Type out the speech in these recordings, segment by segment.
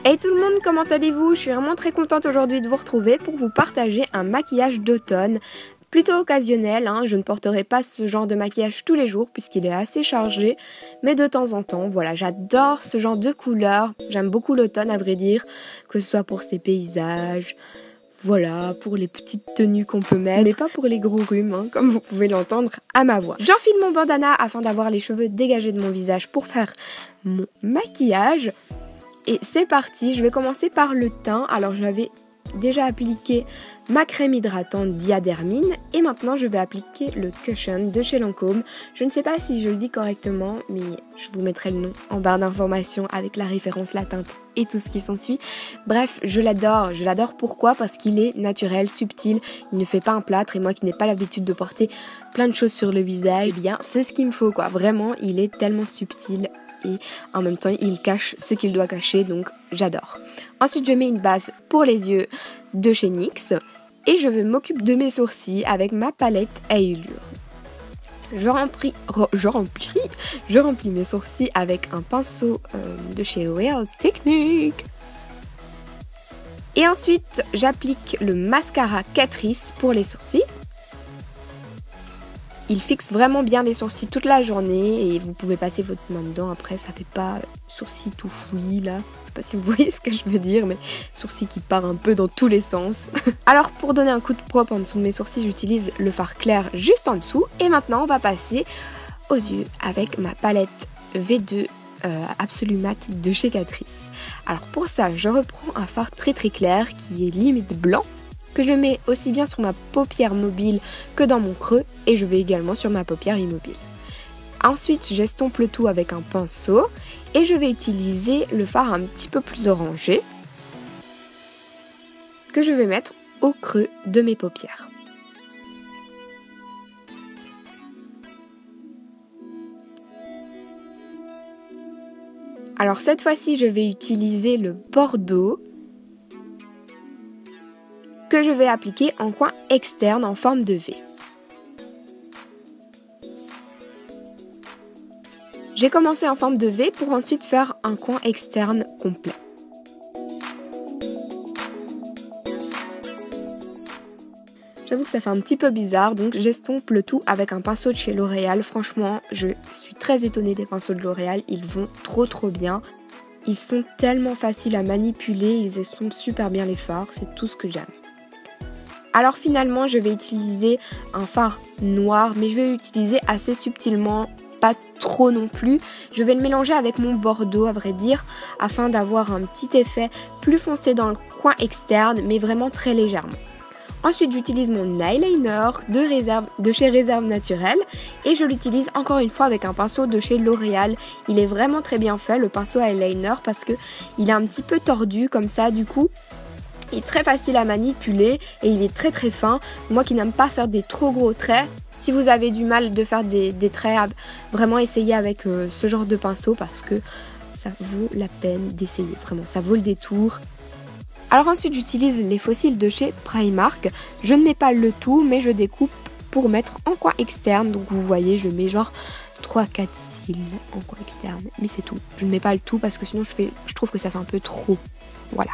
Hey tout le monde, comment allez-vous? Je suis vraiment très contente aujourd'hui de vous retrouver pour vous partager un maquillage d'automne. Plutôt occasionnel, je ne porterai pas ce genre de maquillage tous les jours puisqu'il est assez chargé, mais de temps en temps, voilà, j'adore ce genre de couleurs. J'aime beaucoup l'automne à vrai dire, que ce soit pour ses paysages, voilà, pour les petites tenues qu'on peut mettre, mais pas pour les gros rhumes, comme vous pouvez l'entendre à ma voix. J'enfile mon bandana afin d'avoir les cheveux dégagés de mon visage pour faire mon maquillage. Et c'est parti, je vais commencer par le teint. Alors j'avais déjà appliqué ma crème hydratante Diadermine et maintenant je vais appliquer le Cushion de chez Lancôme. Je ne sais pas si je le dis correctement, mais je vous mettrai le nom en barre d'informations avec la référence, la teinte et tout ce qui s'ensuit. Bref, je l'adore. Je l'adore pourquoi? Parce qu'il est naturel, subtil, il ne fait pas un plâtre et moi qui n'ai pas l'habitude de porter plein de choses sur le visage, eh bien c'est ce qu'il me faut quoi. Vraiment, il est tellement subtil. Et en même temps il cache ce qu'il doit cacher, donc j'adore. Ensuite je mets une base pour les yeux de chez NYX et je m'occupe de mes sourcils avec ma palette à Allure. Je remplis mes sourcils avec un pinceau de chez Real Technique. Et ensuite j'applique le mascara Catrice pour les sourcils. Il fixe vraiment bien les sourcils toute la journée et vous pouvez passer votre main dedans, après ça fait pas sourcils tout fouillis là. Je sais pas si vous voyez ce que je veux dire, mais sourcils qui partent un peu dans tous les sens. Alors pour donner un coup de propre en dessous de mes sourcils, j'utilise le fard clair juste en dessous. Et maintenant on va passer aux yeux avec ma palette V2 Absolu Matte de chez Catrice. Alors pour ça je reprends un fard très clair qui est limite blanc, que je mets aussi bien sur ma paupière mobile que dans mon creux et je vais également sur ma paupière immobile. Ensuite j'estompe le tout avec un pinceau et je vais utiliser le fard un petit peu plus orangé que je vais mettre au creux de mes paupières. Alors cette fois-ci je vais utiliser le Bordeaux que je vais appliquer en coin externe en forme de V. J'ai commencé en forme de V pour ensuite faire un coin externe complet. J'avoue que ça fait un petit peu bizarre, donc j'estompe le tout avec un pinceau de chez L'Oréal. Franchement, je suis très étonnée des pinceaux de L'Oréal, ils vont trop bien. Ils sont tellement faciles à manipuler, ils estompent super bien les fards, c'est tout ce que j'aime. Alors finalement je vais utiliser un fard noir, mais je vais l'utiliser assez subtilement, pas trop non plus. Je vais le mélanger avec mon Bordeaux à vrai dire, afin d'avoir un petit effet plus foncé dans le coin externe, mais vraiment très légèrement. Ensuite j'utilise mon eyeliner de chez Réserve Naturelle et je l'utilise encore une fois avec un pinceau de chez L'Oréal. Il est vraiment très bien fait le pinceau eyeliner parce que il est un petit peu tordu comme ça du coup. Il est très facile à manipuler et il est très fin. Moi qui n'aime pas faire des trop gros traits, si vous avez du mal de faire des traits, vraiment essayez avec ce genre de pinceau parce que ça vaut la peine d'essayer. Vraiment, ça vaut le détour. Alors ensuite j'utilise les faux cils de chez Primark. Je ne mets pas le tout mais je découpe pour mettre en coin externe. Donc vous voyez je mets genre 3-4 cils en coin externe. Mais c'est tout. Je ne mets pas le tout parce que sinon je trouve que ça fait un peu trop. Voilà.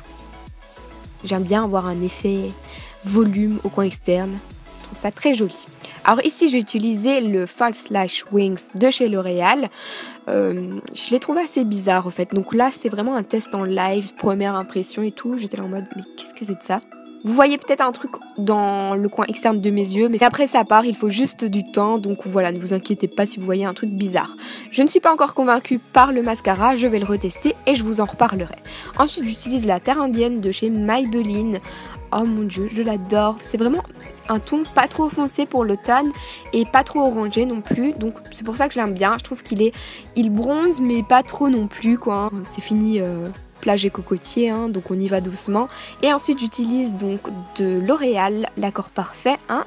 J'aime bien avoir un effet volume au coin externe, je trouve ça très joli. Alors ici j'ai utilisé le False Lash Wings de chez L'Oréal. Je l'ai trouvé assez bizarre en fait, donc là c'est vraiment un test en live, première impression et tout. J'étais là en mode mais qu'est-ce que c'est de ça? Vous voyez peut-être un truc dans le coin externe de mes yeux, mais après ça part, il faut juste du temps, donc voilà, ne vous inquiétez pas si vous voyez un truc bizarre. Je ne suis pas encore convaincue par le mascara, je vais le retester et je vous en reparlerai. Ensuite j'utilise la Terre Indienne de chez Maybelline. Oh mon dieu, je l'adore, c'est vraiment un ton pas trop foncé pour l'automne et pas trop orangé non plus, donc c'est pour ça que je l'aime bien. Je trouve il bronze mais pas trop non plus quoi, c'est fini plage et cocotier, donc on y va doucement. Et ensuite j'utilise donc de L'Oréal l'Accord Parfait, un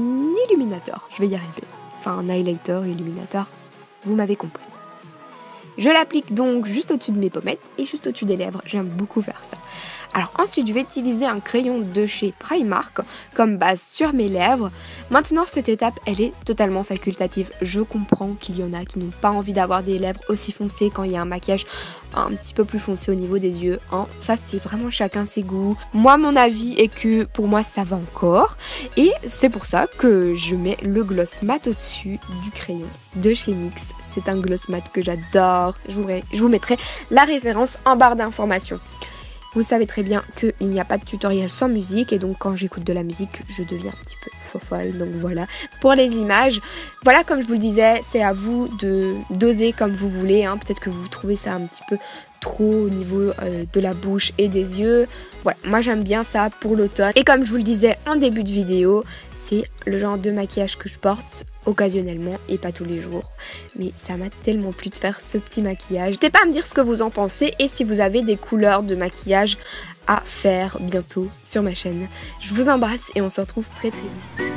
illuminateur, je vais y arriver, enfin un highlighter illuminateur, vous m'avez compris. Je l'applique donc juste au-dessus de mes pommettes et juste au-dessus des lèvres. J'aime beaucoup faire ça. Alors ensuite, je vais utiliser un crayon de chez Primark comme base sur mes lèvres. Maintenant, cette étape, elle est totalement facultative. Je comprends qu'il y en a qui n'ont pas envie d'avoir des lèvres aussi foncées quand il y a un maquillage un petit peu plus foncé au niveau des yeux. Hein. Ça, c'est vraiment chacun ses goûts. Moi, mon avis est que pour moi, ça va encore. Et c'est pour ça que je mets le gloss mat au-dessus du crayon de chez NYX. C'est un gloss mat que j'adore. Je vous mettrai la référence en barre d'informations. Vous savez très bien qu'il n'y a pas de tutoriel sans musique et donc quand j'écoute de la musique, je deviens un petit peu fofolle. Donc voilà, pour les images, voilà comme je vous le disais, c'est à vous de doser comme vous voulez. Hein. Peut-être que vous trouvez ça un petit peu trop au niveau de la bouche et des yeux. Voilà, moi j'aime bien ça pour l'automne. Et comme je vous le disais en début de vidéo, c'est le genre de maquillage que je porte occasionnellement et pas tous les jours. Mais ça m'a tellement plu de faire ce petit maquillage. N'hésitez pas à me dire ce que vous en pensez et si vous avez des couleurs de maquillage à faire bientôt sur ma chaîne. Je vous embrasse et on se retrouve très vite.